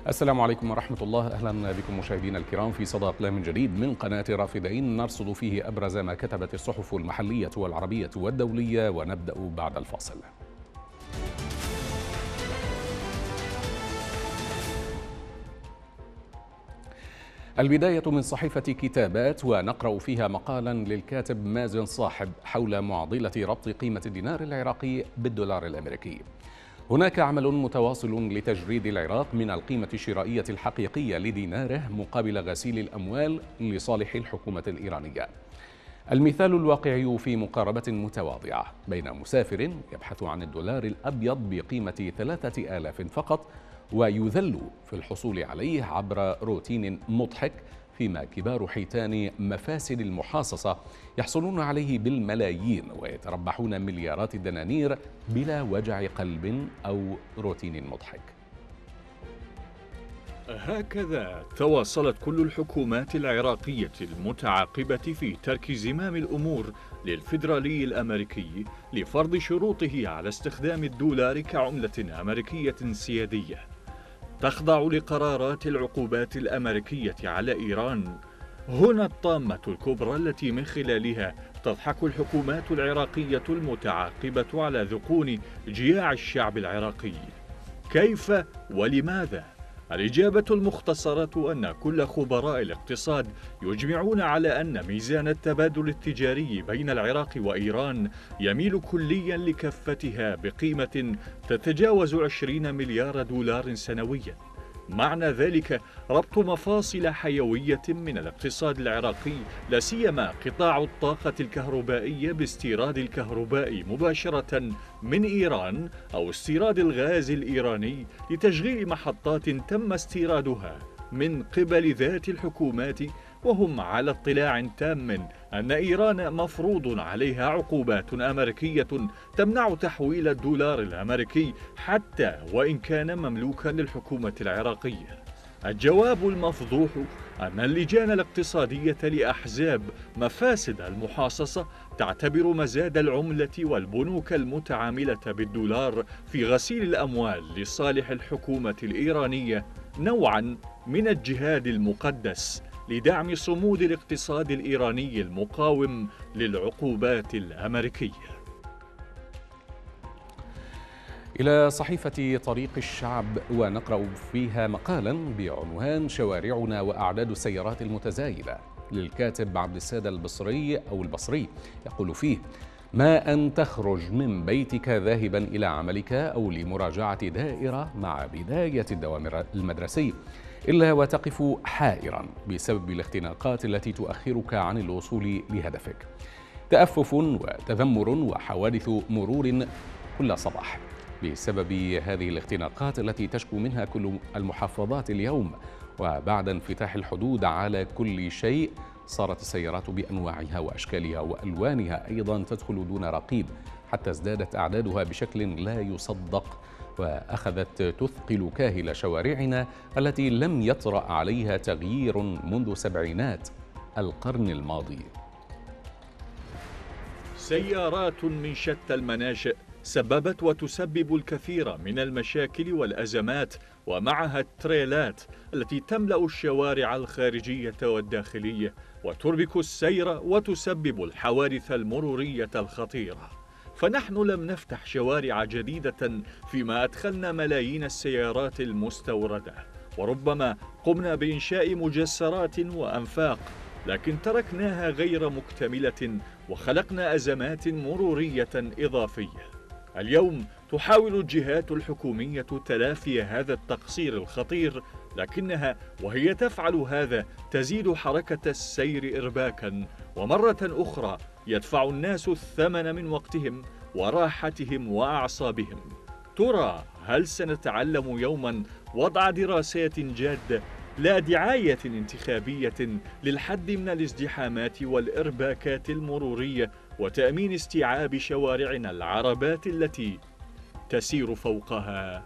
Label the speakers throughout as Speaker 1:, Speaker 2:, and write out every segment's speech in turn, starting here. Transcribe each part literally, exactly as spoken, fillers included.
Speaker 1: السلام عليكم ورحمة الله. أهلا بكم مشاهدينا الكرام في صدى أقلام جديد من قناة رافدين، نرصد فيه أبرز ما كتبت الصحف المحلية والعربية والدولية، ونبدأ بعد الفاصل. البداية من صحيفة كتابات، ونقرأ فيها مقالا للكاتب مازن صاحب حول معضلة ربط قيمة الدينار العراقي بالدولار الأمريكي. هناك عمل متواصل لتجريد العراق من القيمة الشرائية الحقيقية لديناره مقابل غسيل الأموال لصالح الحكومة الإيرانية. المثال الواقعي في مقاربة متواضعة بين مسافر يبحث عن الدولار الأبيض بقيمة ثلاثة آلاف فقط ويذل في الحصول عليه عبر روتين مضحك، فيما كبار حيتان مفاسد المحاصصة يحصلون عليه بالملايين ويتربحون مليارات الدنانير بلا وجع قلب أو روتين مضحك.
Speaker 2: هكذا تواصلت كل الحكومات العراقية المتعاقبة في ترك زمام الأمور للفيدرالي الأمريكي لفرض شروطه على استخدام الدولار كعملة أمريكية سيادية تخضع لقرارات العقوبات الأمريكية على إيران. هنا الطامة الكبرى التي من خلالها تضحك الحكومات العراقية المتعاقبة على ذقون جياع الشعب العراقي. كيف ولماذا؟ الإجابة المختصرة أن كل خبراء الاقتصاد يجمعون على أن ميزان التبادل التجاري بين العراق وإيران يميل كليا لكفتها بقيمة تتجاوز عشرين مليار دولار سنويا. معنى ذلك ربط مفاصل حيوية من الاقتصاد العراقي، لا سيما قطاع الطاقة الكهربائية، باستيراد الكهرباء مباشرة من إيران أو استيراد الغاز الإيراني لتشغيل محطات تم استيرادها من قبل ذات الحكومات، وهم على اطلاع تام أن إيران مفروض عليها عقوبات أمريكية تمنع تحويل الدولار الأمريكي حتى وإن كان مملوكا للحكومة العراقية. الجواب المفضوح أن اللجان الاقتصادية لأحزاب مفاسد المحاصصة تعتبر مزاد العملة والبنوك المتعاملة بالدولار في غسيل الأموال لصالح الحكومة الإيرانية نوعا من الجهاد المقدس لدعم صمود الاقتصاد الإيراني المقاوم للعقوبات الأمريكية.
Speaker 1: إلى صحيفة طريق الشعب، ونقرأ فيها مقالا بعنوان شوارعنا وأعداد السيارات المتزايدة للكاتب عبد السادة البصري أو البصري، يقول فيه: ما أن تخرج من بيتك ذاهبا إلى عملك أو لمراجعة دائرة مع بداية الدوام المدرسي إلا وتقف حائرا بسبب الاختناقات التي تؤخرك عن الوصول لهدفك. تأفف وتذمر وحوادث مرور كل صباح بسبب هذه الاختناقات التي تشكو منها كل المحافظات اليوم. وبعد انفتاح الحدود على كل شيء، صارت السيارات بأنواعها وأشكالها وألوانها أيضا تدخل دون رقيب، حتى ازدادت أعدادها بشكل لا يصدق، وأخذت تثقل كاهل شوارعنا التي لم يطرأ عليها تغيير منذ سبعينات القرن الماضي.
Speaker 2: سيارات من شتى المناشئ سببت وتسبب الكثير من المشاكل والأزمات، ومعها التريلات التي تملأ الشوارع الخارجية والداخلية وتربك السير وتسبب الحوادث المرورية الخطيرة. فنحن لم نفتح شوارع جديدة فيما أدخلنا ملايين السيارات المستوردة، وربما قمنا بإنشاء مجسرات وأنفاق، لكن تركناها غير مكتملة وخلقنا أزمات مرورية إضافية. اليوم تحاول الجهات الحكومية تلافي هذا التقصير الخطير، لكنها وهي تفعل هذا تزيد حركة السير إرباكا، ومرة أخرى يدفع الناس الثمن من وقتهم وراحتهم وأعصابهم. ترى هل سنتعلم يوما وضع دراسات جادة لا دعاية انتخابية للحد من الازدحامات والإرباكات المرورية وتأمين استيعاب شوارعنا العربات التي تسير فوقها؟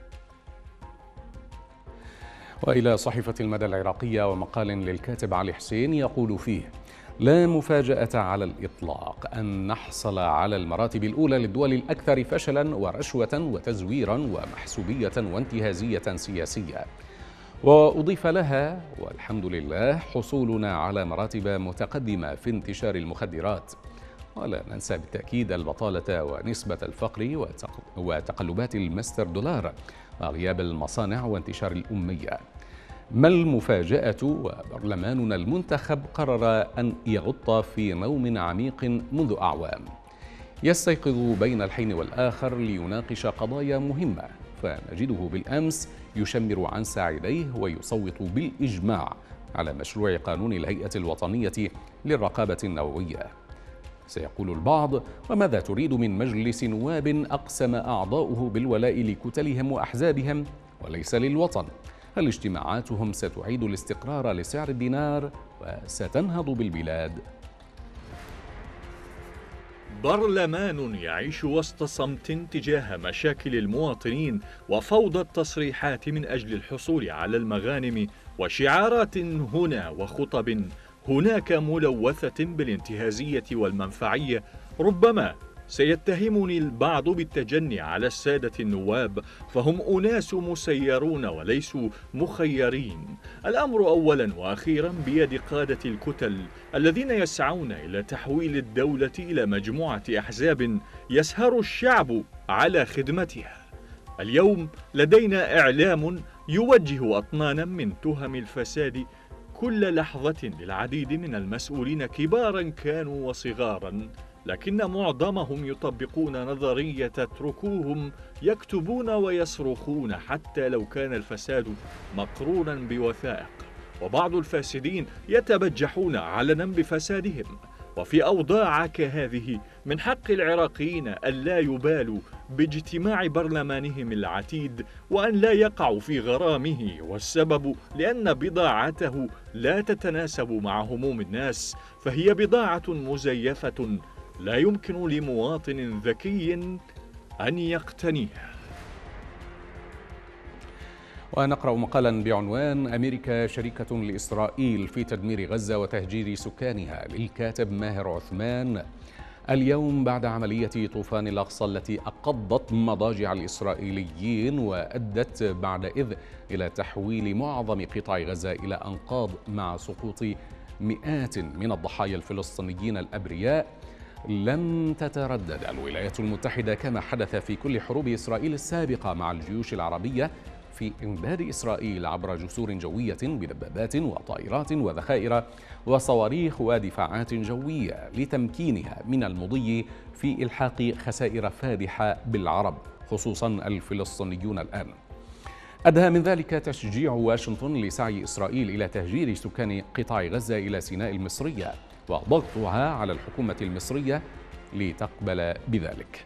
Speaker 1: وإلى صحيفة المدى العراقية، ومقال للكاتب علي حسين يقول فيه: لا مفاجأة على الإطلاق أن نحصل على المراتب الأولى للدول الأكثر فشلا ورشوة وتزويرا ومحسوبية وانتهازية سياسية. وأضيف لها والحمد لله حصولنا على مراتب متقدمة في انتشار المخدرات، ولا ننسى بالتأكيد البطالة ونسبة الفقر وتقلبات المستر دولار وغياب المصانع وانتشار الأمية. ما المفاجأة وبرلماننا المنتخب قرر أن يغط في نوم عميق منذ أعوام، يستيقظ بين الحين والآخر ليناقش قضايا مهمة، فنجده بالأمس يشمر عن ساعديه ويصوت بالإجماع على مشروع قانون الهيئة الوطنية للرقابة النووية. سيقول البعض: وماذا تريد من مجلس نواب أقسم أعضاؤه بالولاء لكتلهم وأحزابهم وليس للوطن؟ هل اجتماعاتهم ستعيد الاستقرار لسعر الدينار وستنهض بالبلاد؟
Speaker 2: برلمان يعيش وسط صمت تجاه مشاكل المواطنين وفوضى التصريحات من أجل الحصول على المغانم وشعارات هنا وخطب هناك ملوثة بالانتهازية والمنفعية. ربما سيتهمني البعض بالتجني على السادة النواب، فهم أناس مسيرون وليسوا مخيرين. الأمر أولا وأخيرا بيد قادة الكتل الذين يسعون إلى تحويل الدولة إلى مجموعة أحزاب يسهر الشعب على خدمتها. اليوم لدينا إعلام يوجه أطنانا من تهم الفساد كل لحظة للعديد من المسؤولين كبارا كانوا وصغارا، لكن معظمهم يطبقون نظرية اتركوهم يكتبون ويصرخون حتى لو كان الفساد مقرونا بوثائق، وبعض الفاسدين يتبجحون علنا بفسادهم. وفي أوضاع كهذه من حق العراقيين ألا يبالوا باجتماع برلمانهم العتيد وأن لا يقعوا في غرامه، والسبب لأن بضاعته لا تتناسب مع هموم الناس، فهي بضاعة مزيفة لا يمكن لمواطن ذكي أن يقتنيها.
Speaker 1: ونقرأ مقالا بعنوان: أمريكا شريكة لإسرائيل في تدمير غزة وتهجير سكانها، للكاتب ماهر عثمان. اليوم بعد عملية طوفان الأقصى التي أقضت مضاجع الإسرائيليين وأدت بعدئذ إلى تحويل معظم قطاع غزة إلى أنقاض مع سقوط مئات من الضحايا الفلسطينيين الأبرياء، لم تتردد الولايات المتحدة كما حدث في كل حروب إسرائيل السابقة مع الجيوش العربية في إمداد إسرائيل عبر جسور جوية بدبابات وطائرات وذخائر وصواريخ ودفاعات جوية لتمكينها من المضي في إلحاق خسائر فادحة بالعرب، خصوصا الفلسطينيون الآن. أدهى من ذلك تشجيع واشنطن لسعي إسرائيل إلى تهجير سكان قطاع غزة إلى سيناء المصرية وضغطها على الحكومة المصرية لتقبل بذلك.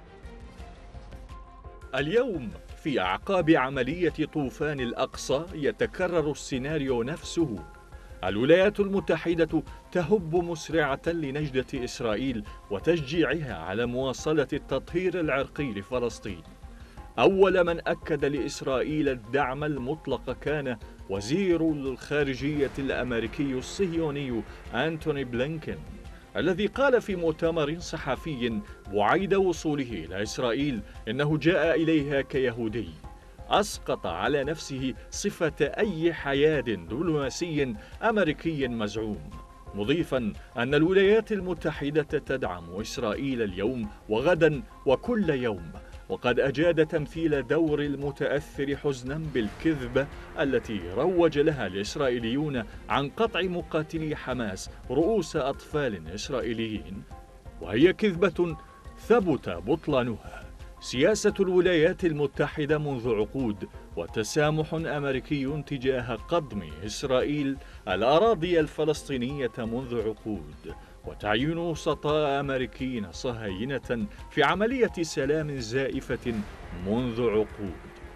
Speaker 2: اليوم في أعقاب عملية طوفان الأقصى يتكرر السيناريو نفسه. الولايات المتحدة تهب مسرعة لنجدة إسرائيل وتشجيعها على مواصلة التطهير العرقي لفلسطين. أول من أكد لإسرائيل الدعم المطلق كان وزير الخارجية الأمريكي الصهيوني أنتوني بلينكن، الذي قال في مؤتمر صحفي بعيد وصوله إلى إسرائيل إنه جاء إليها كيهودي، أسقط على نفسه صفة أي حياد دبلوماسي أمريكي مزعوم، مضيفا أن الولايات المتحدة تدعم إسرائيل اليوم وغدا وكل يوم، وقد أجاد تمثيل دور المتأثر حزنا بالكذبة التي روج لها الإسرائيليون عن قطع مقاتلي حماس رؤوس أطفال إسرائيليين، وهي كذبة ثبت بطلانها. سياسة الولايات المتحدة منذ عقود وتسامح أمريكي تجاه قضم إسرائيل الأراضي الفلسطينية منذ عقود، وتعيين وسطاء أمريكيين صهاينة في عملية سلام زائفة منذ عقود.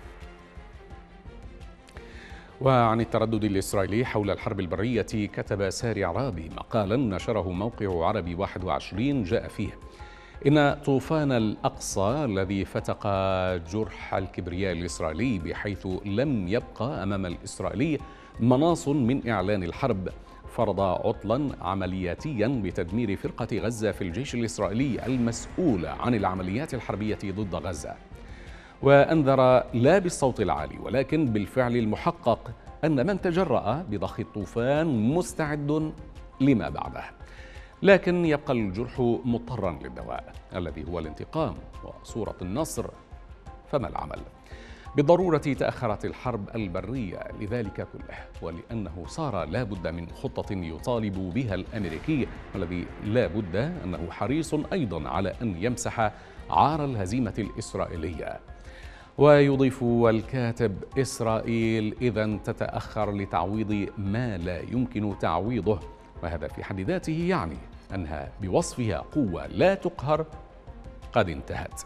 Speaker 1: وعن التردد الإسرائيلي حول الحرب البرية كتب ساري عرابي مقالا نشره موقع عربي واحد وعشرين جاء فيه إن طوفان الأقصى الذي فتق جرح الكبرياء الإسرائيلي بحيث لم يبقى أمام الإسرائيلي مناص من إعلان الحرب فرض عطلا عملياتيا بتدمير فرقة غزة في الجيش الإسرائيلي المسؤول عن العمليات الحربية ضد غزة. وأنذر لا بالصوت العالي ولكن بالفعل المحقق أن من تجرأ بضخ الطوفان مستعد لما بعده. لكن يبقى الجرح مضطرا للدواء الذي هو الانتقام وصورة النصر، فما العمل؟ بالضرورة تأخرت الحرب البرية لذلك كله، ولأنه صار لا بد من خطة يطالب بها الأمريكي الذي لا بد أنه حريص أيضا على أن يمسح عار الهزيمة الإسرائيلية. ويضيف الكاتب: إسرائيل إذن تتأخر لتعويض ما لا يمكن تعويضه، وهذا في حد ذاته يعني أنها بوصفها قوة لا تقهر قد انتهت.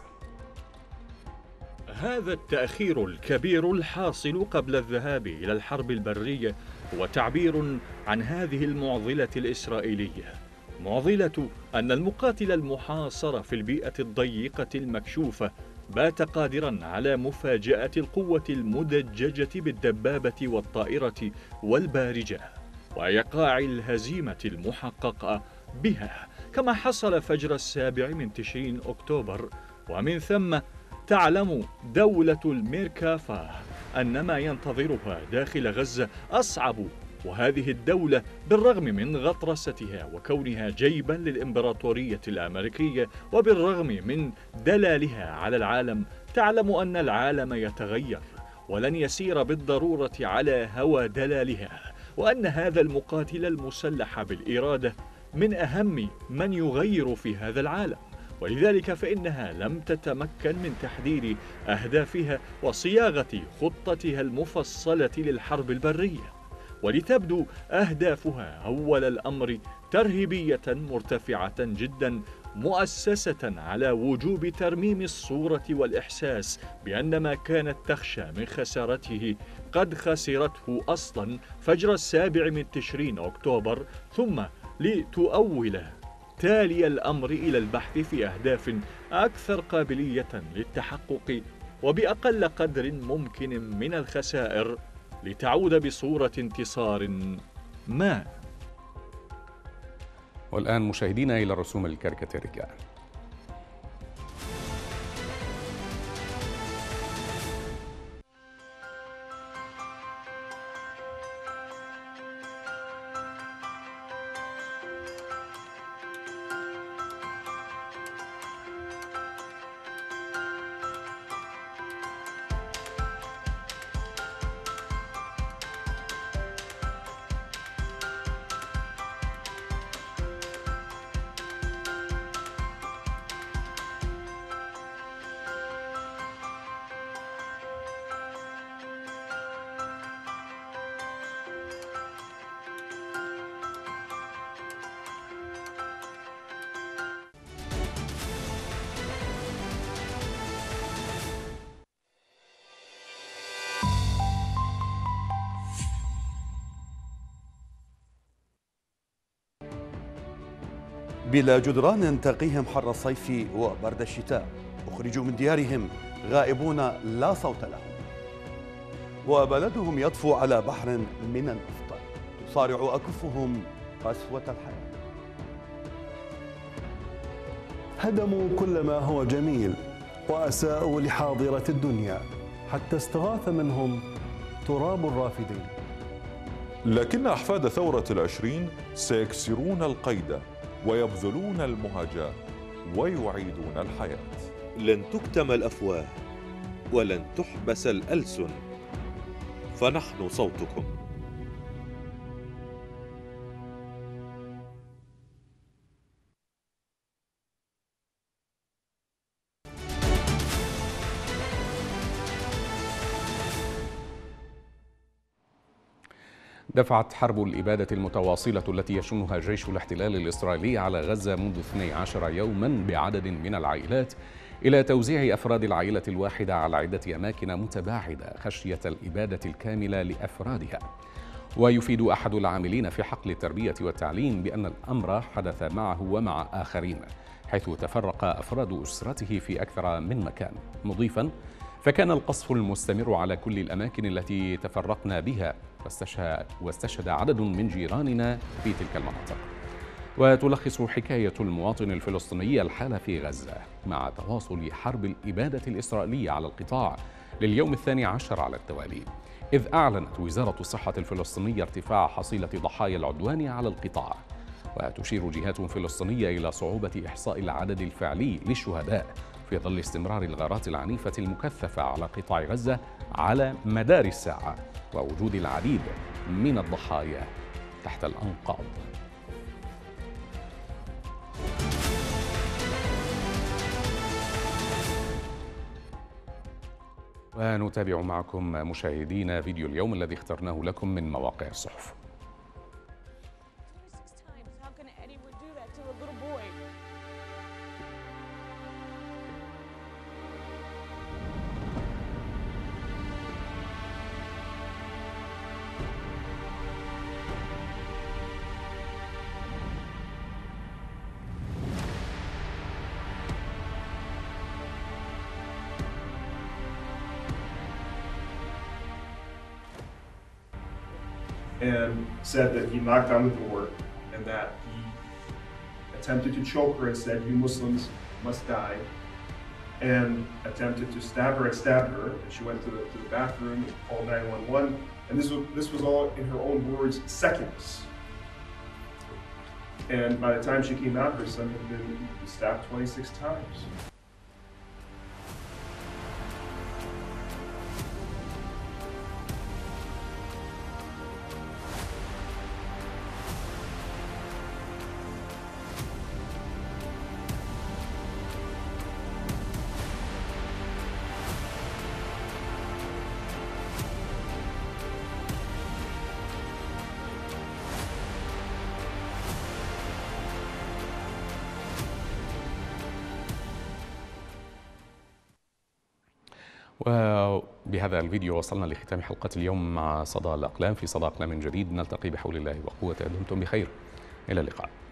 Speaker 2: هذا التأخير الكبير الحاصل قبل الذهاب إلى الحرب البرية هو تعبير عن هذه المعضلة الإسرائيلية، معضلة أن المقاتل المحاصر في البيئة الضيقة المكشوفة بات قادرا على مفاجأة القوة المدججة بالدبابة والطائرة والبارجة وإيقاع الهزيمة المحققة بها، كما حصل فجر السابع من تشرين أكتوبر. ومن ثم تعلم دولة الميركافا أن ما ينتظرها داخل غزة أصعب، وهذه الدولة بالرغم من غطرستها وكونها جيبا للإمبراطورية الأمريكية وبالرغم من دلالها على العالم تعلم أن العالم يتغير ولن يسير بالضرورة على هوى دلالها، وأن هذا المقاتل المسلح بالإرادة من أهم من يغير في هذا العالم، ولذلك فإنها لم تتمكن من تحديد أهدافها وصياغة خطتها المفصلة للحرب البرية، ولتبدو أهدافها أول الأمر ترهيبية مرتفعة جدا، مؤسسة على وجوب ترميم الصورة والإحساس بأن ما كانت تخشى من خسارته قد خسرته أصلا فجر السابع من تشرين أكتوبر، ثم لتؤول تالي الأمر إلى البحث في أهداف أكثر قابلية للتحقق وبأقل قدر ممكن من الخسائر لتعود بصورة انتصار ما.
Speaker 1: والآن مشاهدينا إلى الرسوم الكاريكاتيرية.
Speaker 3: بلا جدران تقيهم حر الصيف وبرد الشتاء، أخرجوا من ديارهم غائبون لا صوت لهم، وبلدهم يطفو على بحر من النفط، تصارع أكفهم قسوة الحياة.
Speaker 4: هدموا كل ما هو جميل وأساءوا لحاضرة الدنيا حتى استغاث منهم تراب الرافدين.
Speaker 5: لكن أحفاد ثورة العشرين سيكسرون القيد ويبذلون المهاجة ويعيدون الحياة.
Speaker 6: لن تكتم الأفواه ولن تحبس الألسن، فنحن صوتكم.
Speaker 1: دفعت حرب الإبادة المتواصلة التي يشنها جيش الاحتلال الإسرائيلي على غزة منذ اثني عشر يوما بعدد من العائلات إلى توزيع أفراد العائلة الواحدة على عدة أماكن متباعدة خشية الإبادة الكاملة لأفرادها. ويفيد أحد العاملين في حقل التربية والتعليم بأن الأمر حدث معه ومع آخرين، حيث تفرق أفراد أسرته في أكثر من مكان، مضيفا: فكان القصف المستمر على كل الأماكن التي تفرقنا بها، واستشهد, واستشهد عدد من جيراننا في تلك المناطق. وتلخص حكاية المواطن الفلسطيني الحالة في غزة مع تواصل حرب الإبادة الإسرائيلية على القطاع لليوم الثاني عشر على التوالي، إذ أعلنت وزارة الصحة الفلسطينية ارتفاع حصيلة ضحايا العدوان على القطاع. وتشير جهات فلسطينية إلى صعوبة إحصاء العدد الفعلي للشهداء في ظل استمرار الغارات العنيفة المكثفة على قطاع غزة على مدار الساعة، ووجود العديد من الضحايا تحت الأنقاض. ونتابع معكم مشاهدينا فيديو اليوم الذي اخترناه لكم من مواقع الصحف.
Speaker 7: And said that he knocked on the door and that he attempted to choke her and said, "You Muslims must die," and attempted to stab her and stabbed her. And she went to the, to the bathroom and called nine one one. And this was, this was all, in her own words, seconds. And by the time she came out, her son had been stabbed twenty-six times.
Speaker 1: وبهذا الفيديو وصلنا لختام حلقة اليوم مع صدى الأقلام. في صدى أقلام جديد نلتقي بحول الله وقوته. دمتم بخير، إلى اللقاء.